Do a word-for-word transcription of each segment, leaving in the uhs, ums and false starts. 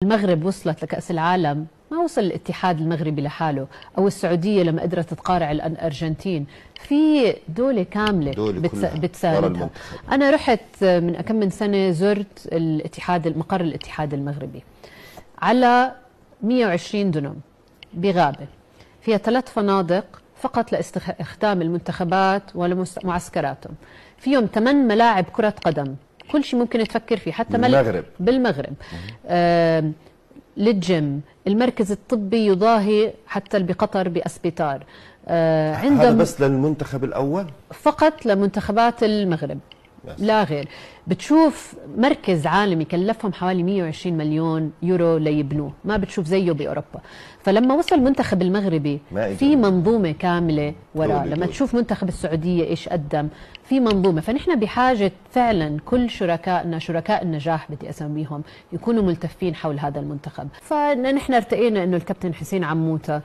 المغرب وصلت لكأس العالم ما وصل الاتحاد المغربي لحاله أو السعودية لما قدرت تقارع الأرجنتين، في دولة كاملة بتس... بتساندها. أنا رحت من كم من سنة زرت الاتحاد مقر الاتحاد المغربي على مئة وعشرين دنم بغابة فيها ثلاث فنادق فقط لاستخدام المنتخبات ولمعسكراتهم، فيهم ثمان ملاعب كرة قدم، كل شيء ممكن تفكر فيه حتى بالمغرب بالمغرب آه للجيم، المركز الطبي يضاهي حتى بقطر بأسبيطار. آه هذا بس للمنتخب الأول؟ فقط لمنتخبات المغرب بس. لا غير. بتشوف مركز عالمي كلفهم حوالي مئة وعشرين مليون يورو ليبنوه، ما بتشوف زيه بأوروبا. فلما وصل المنتخب المغربي في منظومة كاملة وراء، لما تشوف منتخب السعودية إيش قدم، في منظومة. فنحن بحاجة فعلا كل شركائنا، شركاء النجاح بدي أسميهم، يكونوا ملتفين حول هذا المنتخب. فنحن ارتقينا إنه الكابتن حسين عموتة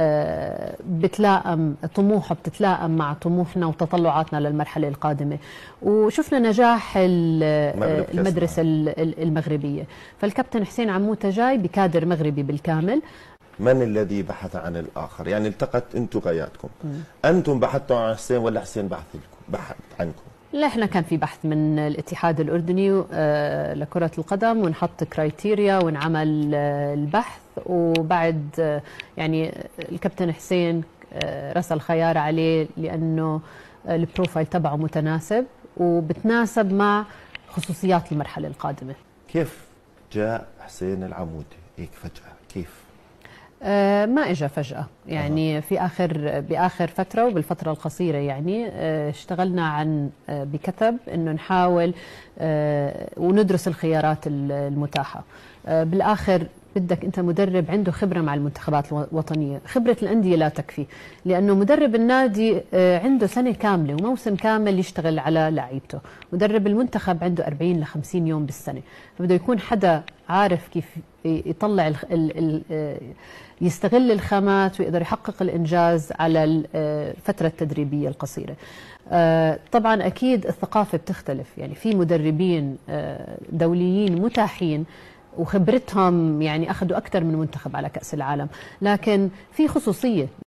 بتلائم طموحه بتتلائم مع طموحنا وتطلعاتنا للمرحلة القادمة، وشفنا نجاح المدرسة المغربية. فالكابتن حسين عموتة جاي بكادر مغربي بالكامل. من الذي بحث عن الآخر؟ يعني التقت أنتم غياتكم، أنتم بحثتوا عن حسين ولا حسين بحث لكم بحث عنكم؟ لا، احنا كان في بحث من الاتحاد الأردني لكرة القدم، ونحط كرايتيريا ونعمل البحث، وبعد يعني الكابتن حسين رسل خيار عليه لأنه البروفايل تبعه متناسب وبتناسب مع خصوصيات المرحلة القادمة. كيف جاء حسين العموتي هيك فجأة؟ كيف؟ آه ما اجى فجأة، يعني أه. في آخر بآخر فترة وبالفترة القصيرة يعني آه اشتغلنا عن آه بكتب إنه نحاول آه وندرس الخيارات المتاحة. آه بالآخر بدك أنت مدرب عنده خبرة مع المنتخبات الوطنية، خبرة الأندية لا تكفي، لأنه مدرب النادي عنده سنة كاملة وموسم كامل يشتغل على لعيبته، مدرب المنتخب عنده أربعين لخمسين يوم بالسنة، فبده يكون حدا عارف كيف يطلع ال ال ال يستغل الخامات ويقدر يحقق الإنجاز على الفترة التدريبية القصيرة. طبعا أكيد الثقافة بتختلف، يعني في مدربين دوليين متاحين وخبرتهم يعني أخذوا أكثر من منتخب على كأس العالم، لكن في خصوصية.